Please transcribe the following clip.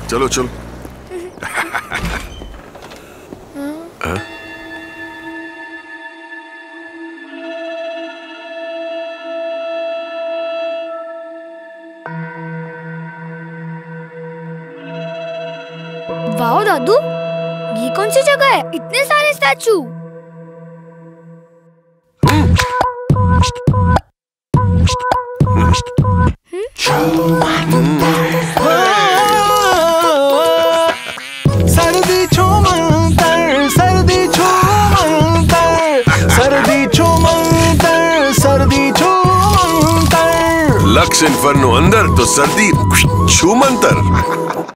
चलो चलो। वाओ दादू, ये कौन सी जगह है? इतने सारे स्टैचू। सर्दी छूमंतर, सर्दी छूमंतर, सर्दी छूमंतर, सर्दी छूमंतर। लक्स इन्फर्नो अंदर तो सर्दी छूमंतर।